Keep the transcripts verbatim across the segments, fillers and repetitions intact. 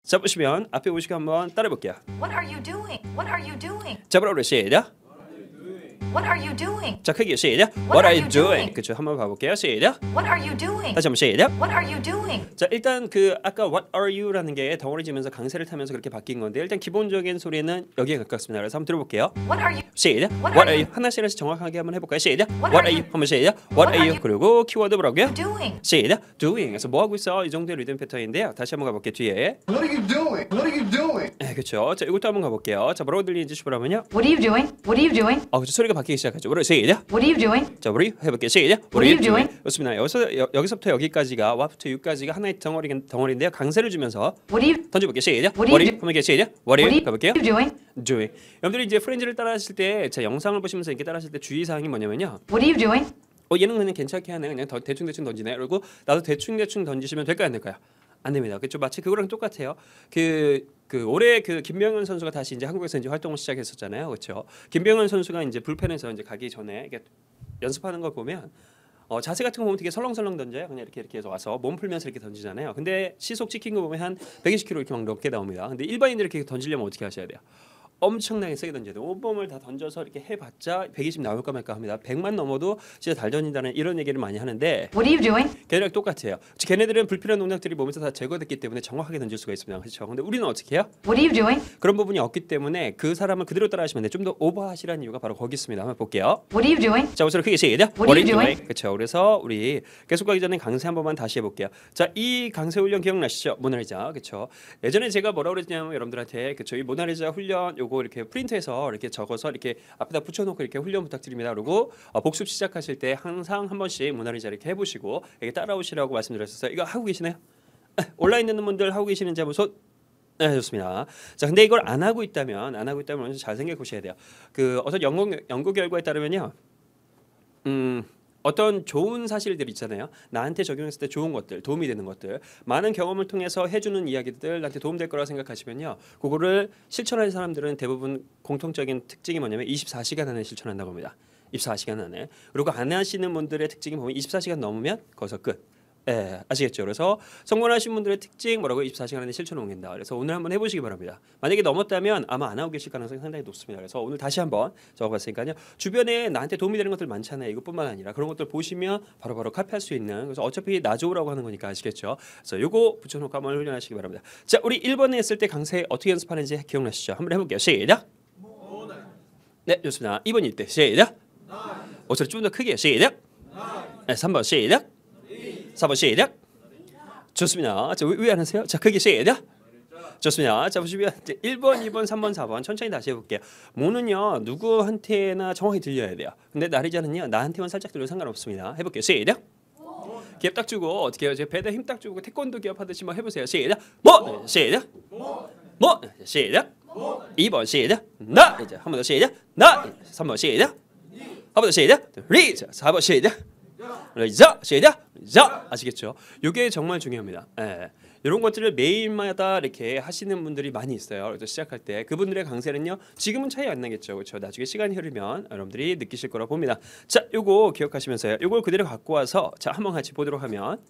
자, 보시면 앞에 보시고 한번 따라해 볼게요. What are you doing? What are you doing? 자, 바로 시작. What are you doing? 자, 크게 시작. What are you doing? 그렇죠. 한번 봐볼게요. 시작. What are you doing? 다시 한번 시작. What are you doing? 자, 일단 그 아까 What are you라는 게 덩어리지면서 강세를 타면서 그렇게 바뀐 건데 일단 기본적인 소리는 여기에 가깝습니다. 그래서 한번 들어볼게요. What are you? 시작. What What are are you? 하나씩 하나씩 정확하게 한번 해볼까요? 시작. What What are are you? you? 한번 시작. What are are you? you? 그리고 키워드 뭐라고요? Doing. 시작. Doing. 그래서 뭐 하고 있어? 이 정도의 리듬 패턴인데요. 다시 한번 가볼게요. 뒤에. What are you doing? What are you doing? 네, 그렇죠. 자, 이것도 한번 가볼게요. 자, 뭐라고 들리는지 보라면요. What are you doing? What are you doing? 아, 그렇죠. 소리가 바뀌기 시작하죠. 뭐라고 시작. What are you doing? 자, 우리 해볼게요. 시작. What are you doing? 좋습니다. 여기서 여, 여기서부터 여기까지가 와부터 유까지가 하나의 덩어리 덩어리인데요. 강세를 주면서 What are you? 던져볼게요. 시작. What are What you are you? 한번 시작. What are What you? are 가볼게요. you doing? doing. 여러분들이 이제 프렌즈를 따라하실 때, 제 영상을 보시면서 이렇게 따라하실 때 주의 사항이 뭐냐면요. What are you doing? 어, 얘는 그냥 괜찮게 하네. 그냥 더, 대충 대충 던지네. 그리고 나도 대충 대충 던지시면 될까요, 안 될까요? 안 됩니다. 그렇죠. 마치 그거랑 똑같아요. 그, 그 올해 그 김병현 선수가 다시 이제 한국에서 이제 활동을 시작했었잖아요. 그렇죠. 김병현 선수가 이제 불펜에서 이제 가기 전에 이게 연습하는 걸 보면 어, 자세 같은 거 보면 되게 설렁설렁 던져요. 그냥 이렇게 이렇게 해서 와서 몸 풀면서 이렇게 던지잖아요. 근데 시속 찍힌 거 보면 한 백이십 킬로미터 이렇게 막 넘게 나옵니다. 근데 일반인들이 이렇게 던지려면 어떻게 하셔야 돼요? 엄청나게 세게 던져야 돼요. 온몸을 다 던져서 이렇게 해봤자 백이십 나올까 말까 합니다. 백만 넘어도 진짜 잘 던진다는 이런 얘기를 많이 하는데 What are you doing? 걔네랑 똑같아요. 걔네들은 불필요한 농락들이 몸에서 다 제거됐기 때문에 정확하게 던질 수가 있습니다. 그렇죠? 근데 우리는 어떻게 해요? What are you doing? 그런 부분이 없기 때문에 그 사람을 그대로 따라하시면 돼요. 좀 더 오버하시라는 이유가 바로 거기 있습니다. 한번 볼게요. What are you doing? 자, 우선 크게 시작. What are you doing? 그렇죠. 그래서 우리 계속 가기 전에 강세 한 번만 다시 해볼게요. 자, 이 강세 훈련 기억나시죠? 모나리자. 그렇죠. 예전에 제가 뭐라고 그랬냐면 여러분들한테 그렇죠. 이 모나리자 훈련 요거 이렇게 프린트해서 이렇게 적어서 이렇게 앞에다 붙여놓고 이렇게 훈련 부탁드립니다. 그리고 어, 복습 시작하실 때 항상 한 번씩 모나리자 이렇게 해보시고 이렇게 따라오시라고 말씀드렸었어요. 이거 하고 계시나요? 온라인 있는 분들 하고 계시는지 한번 손. 네, 좋습니다. 자, 근데 이걸 안 하고 있다면 안 하고 있다면 먼저 잘 생각해 보셔야 돼요. 그 어떤 연구 연구 결과에 따르면요, 음. 어떤 좋은 사실들 있잖아요. 나한테 적용했을 때 좋은 것들, 도움이 되는 것들, 많은 경험을 통해서 해주는 이야기들 나한테 도움될 거라고 생각하시면요. 그거를 실천하는 사람들은 대부분 공통적인 특징이 뭐냐면 이십사 시간 안에 실천한다고 합니다. 이십사 시간 안에. 그리고 안 하시는 분들의 특징이 보면 이십사 시간 넘으면 거기서 끝. 예, 아시겠죠? 그래서 성공하신 분들의 특징 뭐라고 이십사 시간 안에 실천을 옮긴다. 그래서 오늘 한번 해보시기 바랍니다. 만약에 넘었다면 아마 안 하고 계실 가능성이 상당히 높습니다. 그래서 오늘 다시 한번 적어봤으니까요. 주변에 나한테 도움이 되는 것들 많잖아요. 이것뿐만 아니라 그런 것들 보시면 바로바로 카피할 수 있는. 그래서 어차피 나 좋으라고 하는 거니까 아시겠죠? 그래서 요거 붙여놓고 한번 훈련하시기 바랍니다. 자, 우리 일 번에 했을 때 강세 어떻게 연습하는지 기억나시죠? 한번 해볼게요. 시작. 네, 좋습니다. 이 번일 때 시작. 어차피 좀 더 크게 시작. 네, 삼 번 시작. 사 번 시작. 좋습니다. 자, 왜 안 하세요? 자, 크게 시작. 좋습니다. 자, 보시면 일 번, 이 번, 삼 번, 사 번 천천히 다시 해볼게요. 모는요 누구한테나 정확히 들려야 돼요. 근데 나리자는요 나한테만 살짝 들려도 상관없습니다. 해볼게요. 시작. 기업 딱 주고 어떻게 해요? 제 배에 힘 딱 주고 태권도 기업 하듯이 뭐 해보세요. 시작. 뭐 시작. 뭐 시작. 이 번 시작. 나 이제 한 번 더 시작. 나 삼 번 시작. 한 번 더 시작. 리 사 번 시작. 자, 시작. 자, 아시겠죠? 이게 정말 중요합니다. 예. 이런 것들을 매일마다 이렇게 하시는 분들이 많이 있어요. 그래서 시작할 때 그분들의 강세는요. 지금은 차이 안 나겠죠, 그렇죠? 나중에 시간이 흐르면 여러분들이 느끼실 거라고 봅니다. 자, 요거 기억하시면서요. 요걸 그대로 갖고 와서 자, 한번 같이 보도록 하면.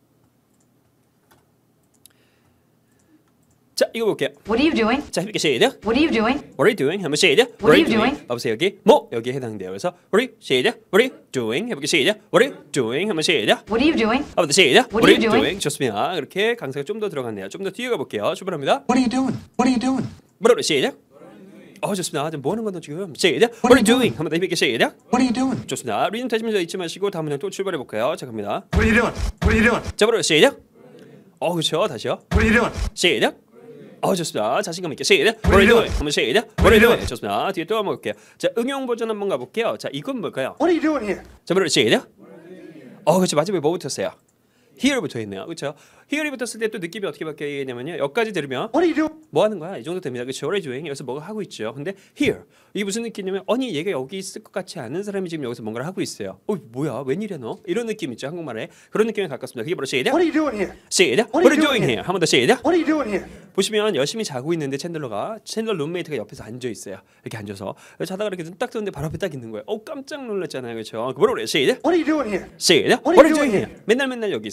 자, 이거 볼게요. What are you doing? 자, 이렇게 시작. What are you doing? What are you doing? 한번 시작. What are you doing? 봐보세요. 여기 뭐 여기에 해당돼요. 그래서 What are you 시작. What are you doing? 해보기 시작. What are you doing? 한번 시작. What are you doing? 한번 더 시작. What are you doing? 좋습니다. 이렇게 강세가 좀 더 들어갔네요. 좀 더 뒤에 가볼게요. 출발합니다. What are you doing? What are you doing? 뭐라고 시작. 어, 좋습니다. 지금 뭐 하는 건데 지금? 시작. What are you doing? 한번 더 힘있게 시작. What are you doing? 좋습니다. 리듬 타시면서 잊지 마시고 다음 문장 또 출발해 볼까요? 자, 갑니다. What are you doing? What are you doing? 자, 뭐라고 시작. 어, 그렇죠. 다시요. What are you doing? 시작. 어, 좋습니다. 자신감 있게 시작. What are you doing? 한번 시작. What are you doing? 좋습니다. 뒤에 또 한번 볼게요. 자, 응용 버전 한번 가볼게요. 자, 이건 뭘까요? What are you doing here? 자, 뭐라고 시작. 어, 그렇죠. 마지막에 뭐 붙었어요? Here로 붙어 있네요. 그렇죠? Here이 붙었을 때 또 느낌이 어떻게 바뀌냐면요. 여기까지 들으면 What are you doing? 뭐 하는 거야? 이 정도 됩니다. 그렇죠? What are you doing? 여기서 뭐가 하고 있죠. 근데 here 이게 무슨 느낌이냐면 아니 얘가 여기 있을 것 같지 않은 사람이 지금 여기서 뭔가를 하고 있어요. 어, 뭐야? 웬일이야 너? 이런 느낌 있죠. 한국말에. 그런 느낌에 가깝습니다. 그게 바로 시작. What are you doing here? 시작. What What are are you you doing doing here? 한 번 더 시작. What are you doing here? 보시면 열심히 자고 있는데 챈들러가 챈들러 룸메이트가 옆에서 앉아 있어요. 이렇게 앉아서 자다가 이렇게 눈 딱 뜨는데 바로 앞에 딱 있는 거예요. 어, 깜짝 놀랐잖아요. 그렇죠? 뭐라고 그래요? 시작. What are you doing here? 시작. What What are are you you doing doing here? 맨날 맨날 여기 있어.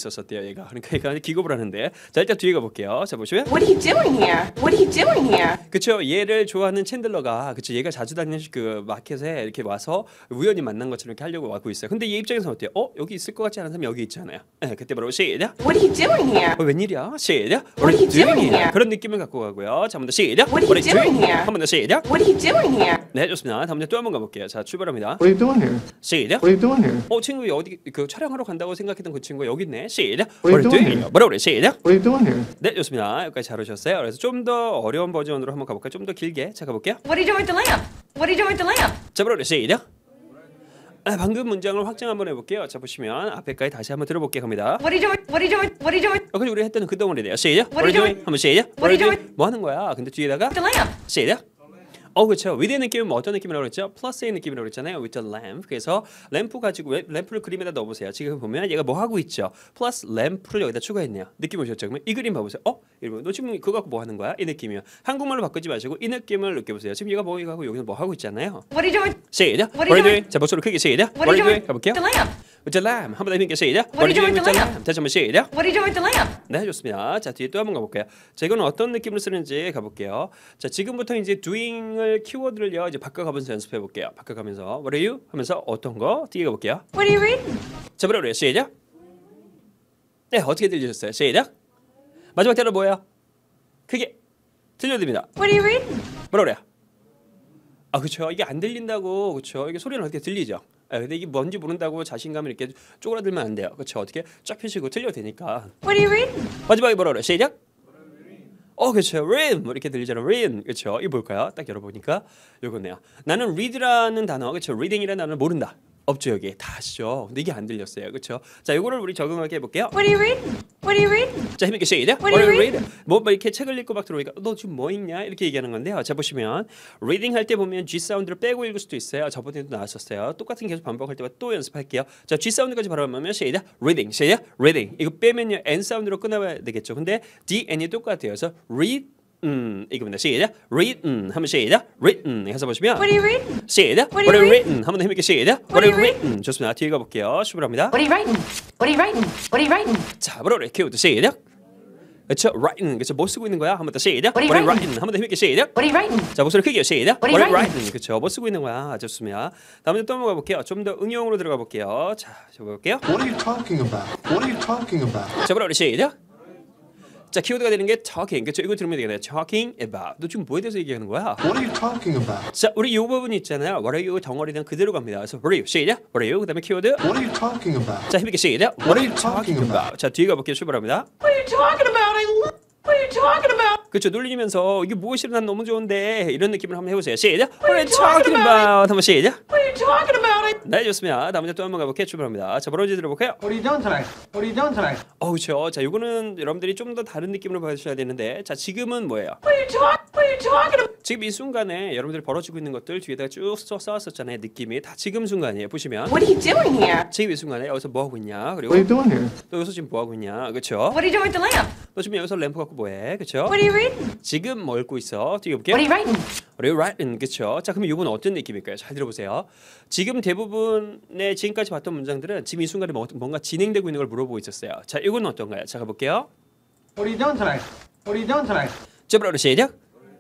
있었었대요. 얘가. 그러니까 얘가 기겁을 하는데. 자 일단 뒤에 가볼게요. 자 보시면. What are you doing here? What are you doing here? 그쵸. 얘를 좋아하는 챈들러가 그쵸. 얘가 자주 다니는 그 마켓에 이렇게 와서 우연히 만난 것처럼 이렇게 하려고 와고 있어요. 근데 얘 입장에서는 어때요? 어 여기 있을 것 같지 않은 사람이 여기 있잖아요. 네, 그때 바로 시작. What are you doing here? 어, 웬일이야? 시작. What are you doing here? 그런 느낌을 갖고 가고요. 자, 한 번 더 시작. What are you doing here? 한 번 더 시작. What are you doing here? 네, 좋습니다. 다음 또 한 번 가볼게요. 자, 출발합니다. What are you doing here? 시작. What are you doing here? 어, 친구 어디 그 촬영하러 간다고 생각했던 그 친구 여기 있네. 시작. What are you What are you doing doing? here? 뭐라 그래? 시작. What are you doing here? 네, 좋습니다. 여기까지 잘 오셨어요. 그래서 좀 더 어려운 버전으로 한번 가볼까요? 좀 더 길게. 자, 가볼게요. What are you doing with the lamp? What are you doing with the lamp? 자, 뭐라 그래? 시작. 아, 방금 문장을 확장 한번 해볼게요. 자, 보시면 앞에까지 다시 한번 들어볼게요. 갑니다. What are you doing? What are you doing? What are you doing with 어, 그래서 우리 했던 그 덩어리래요. 시작. What are you doing? 한번 시작. What are you doing? 뭐 하는 거야? 근데 뒤에다가 the lamp? 시작. 어 그렇죠. 위드의 느낌은 뭐 어떤 느낌이라고 그랬죠? 플러스의 느낌이라고 그랬잖아요. with the lamp. 그래서 램프 가지고 램- 램프를 그림에다 넣어보세요. 지금 보면 얘가 뭐 하고 있죠? 플러스 램프를 여기다 추가했네요. 느낌 오셨죠? 그러면 이 그림 봐보세요. 어? 이러면 너 지금 그거 갖고 뭐 하는 거야? 이 느낌이요. 한국말로 바꾸지 마시고 이 느낌을 느껴보세요. 지금 얘가 뭐 이거 하고 여기서 뭐 하고 있잖아요. What are you doing? 시작. What are you doing? 자 목소리 크게 시작. What are you doing? 가볼게요. with the lamp? with the lamp. 한번 더 힘있게 시작. What are you doing with the lamp? 다시 한번 시작. What are you doing with the lamp? 네, 좋습니다. 자, 뒤에 또 한번 가볼게요. 자, 이거는 어떤 느낌으로 쓰는지 가볼게요. 자, 지금부터 이제 doing을 키워드를요 이제 바꿔가면서 연습해 볼게요. 바꿔가면서 what are you 하면서 어떤 거 뒤에 가볼게요. What are you reading? 자, 뭐라 그래요? 시작. 네, 어떻게 들리셨어요? 시작. 마지막 단어 뭐예요? 크게 들려드립니다. What are you reading? 뭐라 그래요? 아, 그렇죠. 이게 안 들린다고, 그렇죠. 이게 소리는 어떻게 들리죠? 아, 근데 이게 뭔지 모른다고 자신감을 이렇게 쪼그라들면 안 돼요. 그렇죠. 어떻게 쫙 펴시고 들려도 되니까. What are you reading? 마지막에 뭐라 그래요? 시작. 어, 그렇죠. read 뭐 이렇게 들리잖아요. read 그렇죠. 이거 볼까요? 딱 열어보니까 요거네요. 나는 read라는 단어, 그렇죠. reading이라는 단어를 모른다. 없죠 여기 다 아시죠? 근데 이게 안 들렸어요, 그렇죠? 자, 요거를 우리 적응하게 해볼게요. What are you reading? What are you reading? 자, 힘있게 시작. What are you reading? 뭐, 뭐 이렇게 책을 읽고 막 들어오니까 너 지금 뭐 읽냐 이렇게 얘기하는 건데요. 자, 보시면 reading 할 때 보면 G 사운드를 빼고 읽을 수도 있어요. 저번에도 나왔었어요. 똑같은 계속 반복할 때마다 또 연습할게요. 자, G 사운드까지 발음하면 시작. reading, 시작. reading. 이거 빼면요 N 사운드로 끊어야 되겠죠. 근데 D, N이 똑같아요. 그래서 read 음 이겁니다. 시작. written 하면 시작. written 해서 보시면 What are you reading? 시작. What What are are you written 한번 더 힘있게 시작. What What are are you written 좋습니다. 뒤에 가볼게요. 출발합니다. What are you writing? What are you writing? What are you writing? 자, 뭐라 그래? 키워드 시작. 그렇죠. writing. 그렇죠. 뭐 쓰고 있는 거야? 한번 더 시작. What are you What are you writing? writing? 한번 더 힘있게 시작. What are you writing? 자, 목소리 크게 시작. What are you writing? 그렇죠. 뭐 쓰고 있는 거야? 좋습니다. 다음에 또 한번 가볼게요. 좀 더 응용으로 들어가 볼게요. 자, 저 볼게요. What are you talking about? What are you talking about? 자, 뭐라 그래? 시작. 자, 키워드가 되는 게 talking. 그렇죠. 이거 들으면 되겠네요. talking about. 너 지금 뭐에 대해서 얘기하는 거야? What are you talking about? 자, 우리 이 부분 있잖아요. What are you 덩어리는 그대로 갑니다. 그래서 What are you? 시작. What are you? 그다음에 키워드. What are you talking about? 자, 힘있게 시작. What are you talking about? 자, 뒤에 가볼게요. 출발합니다. What are you talking about? I lo- What are you talking about? 그렇죠. 놀리면서 이게 무엇이라 난 너무 좋은데 이런 느낌을 한번 해보세요. 시작. What are you talking about? 한번 시작. What are you talking about? I- 네, 좋습니다. 다음에 또 한번 가볼게요. 출발합니다. 자, 뭐라고 들어볼까요? What are you doing tonight? What are you doing tonight? 어, 그렇죠. 자, 이거는 여러분들이 좀 더 다른 느낌으로 봐주셔야 되는데, 자, 지금은 뭐예요? What are you talk? What are you talking about? 지금 이 순간에 여러분들이 벌어지고 있는 것들 뒤에다가 쭉 써- 써왔었잖아요. 느낌이 다 지금 순간이에요. 보시면 What are you doing here? 지금 이 순간에 여기서 뭐 하고 있냐? 그리고 What are you doing here? 또 여기서 지금 뭐 하고 있냐? 그렇죠? What are you doing with the lamp? 너 지금 여기서 램프 갖고 뭐해? 그렇죠? What are you reading? 지금 뭐 읽고 있어? 뒤에 볼게요. What are you writing? What are you writing? 그렇죠? 자, 그럼 이건 어떤 느낌일까요? 잘 들어보세요. 지금 대부분의 지금까지 봤던 문장들은 지금 이 순간에 뭐- 뭔가 진행되고 있는 걸 물어보고 있었어요. 자, 이건 어떤가요? 자, 가볼게요. What are you doing tonight? What are you doing tonight? 자, 뭐라 그래? 시작.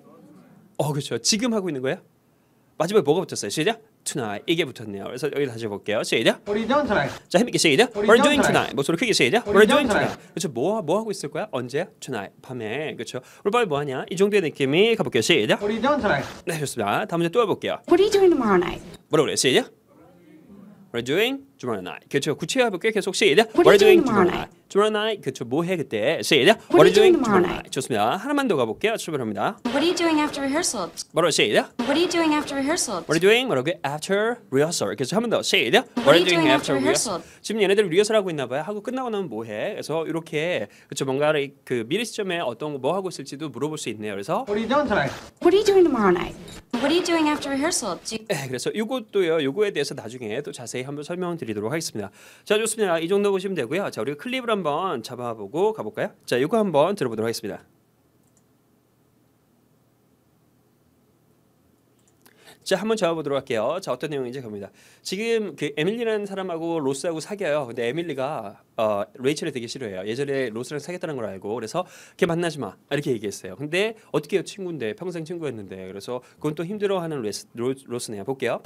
어, 그렇죠. 지금 하고 있는 거예요? 마지막에 뭐가 붙었어요? 시작. Tonight 이게 붙었네요. 그래서 여기 다시 볼게요. 시작. What are you doing tonight? 자, 힘있게 시작. What are What are you you doing doing tonight? 목소리 크게 시작. What What are are you you doing doing tonight? 그렇죠. 뭐, 뭐 하고 있을 거야? 언제? Tonight 밤에. 그렇죠. 오늘 밤에 뭐 하냐? 이 정도의 느낌이 가볼게요. 시작. What are you doing tonight? 네, 좋습니다. 다음 문제 또 해볼게요. What are you doing tomorrow night? 뭐라 그래요? 시작. What are you doing tomorrow night? 그렇죠. 구체화 볼게요. 계속 시작. What are you doing tomorrow night? Tomorrow night. 그렇죠. 뭐 해 그때? 시작. What are you doing tomorrow night? 좋습니다. 하나만 더 가볼게요. 출발합니다. What are you doing after rehearsal? 뭐라고 시작. What are you doing after rehearsal? What are you doing? 뭐라고? After rehearsal. 그래서 한 번 더 시작. What are you doing after rehearsal? 지금 얘네들 리허설 하고 있나 봐요. 하고 끝나고 나면 뭐 해? 그래서 이렇게 그렇죠. 뭔가 그 미래 시점에 어떤 뭐 하고 있을지도 물어볼 수 있네요. 그래서 What are you doing tonight? What are you doing tomorrow night? What are you doing after rehearsal? Do you- 네, 그래서 이것도요. 요거에 대해서 나중에 또 자세히 한번 설명드리도록 하겠습니다. 자, 좋습니다. 이 정도 보시면 되고요. 자, 우리가 클립을 한번 잡아보고 가볼까요? 자, 이거 한번 들어보도록 하겠습니다. 자, 한번 잡아보도록 할게요. 자, 어떤 내용인지 갑니다. 지금 그 에밀리라는 사람하고 로스하고 사귀어요. 근데 에밀리가 어, 레이첼을 되게 싫어해요. 예전에 로스랑 사귀었다는 걸 알고 그래서 걔 만나지 마 이렇게 얘기했어요. 근데 어떻게 해요? 친구인데 평생 친구였는데 그래서 그건 또 힘들어하는 로스, 로, 로스네요. 볼게요.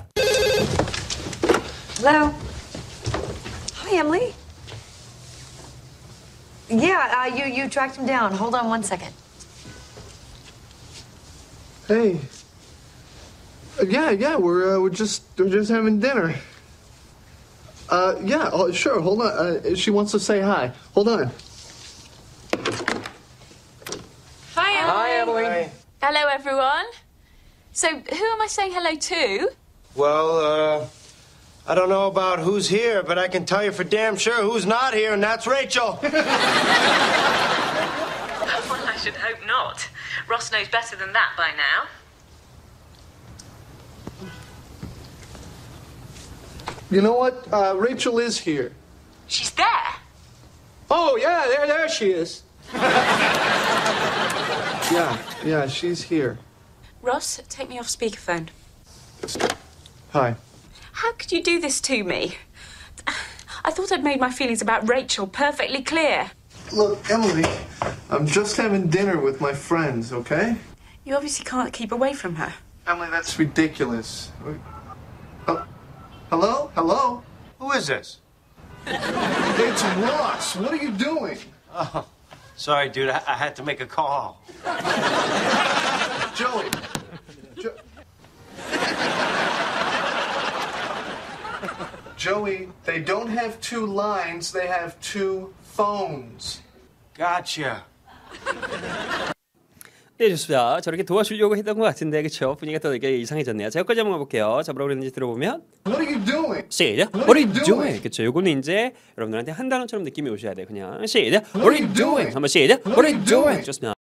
Hello. Hi, Emily. Yeah, uh, you you tracked him down. Hold on one second. Hey. Uh, yeah, yeah, we're uh, we're just we're just having dinner. Uh, yeah, oh, sure. Hold on. Uh, she wants to say hi. Hold on. Hi, Emily. Hi, Emily. Hello, everyone. So, who am I saying hello to? Well, uh, I don't know about who's here, but I can tell you for damn sure who's not here, and that's Rachel. Well, I should hope not. Ross knows better than that by now. You know what? Uh, Rachel is here. She's there. Oh yeah, there there she is. Yeah, yeah, she's here. Ross, take me off speakerphone. Hi. How could you do this to me? I thought I'd made my feelings about Rachel perfectly clear. Look, Emily, I'm just having dinner with my friends, okay? You obviously can't keep away from her. Emily, that's ridiculous. Uh, hello? Hello? Who is this? It's Ross. What are you doing? Oh, sorry, dude. I, I had to make a call. Joey. Jo- Joey, they don't have two lines, they have two phones. Gotcha. 네, 좋습니다. 저렇게 도와주려고 했던 것 같은데 그쵸? 분위기가 또 되게 이상해졌네요. 자, 여기까지 한번 가볼게요. 자, 뭐라고 그랬는지 들어보면 What are you doing? 시작. What What are are you you doing? doing? 그쵸? 요거는 이제 여러분들한테 한 단어처럼 느낌이 오셔야 돼. 그냥 시작. What are are you you doing? doing? 한번 시작. What are you doing? 좋습니다.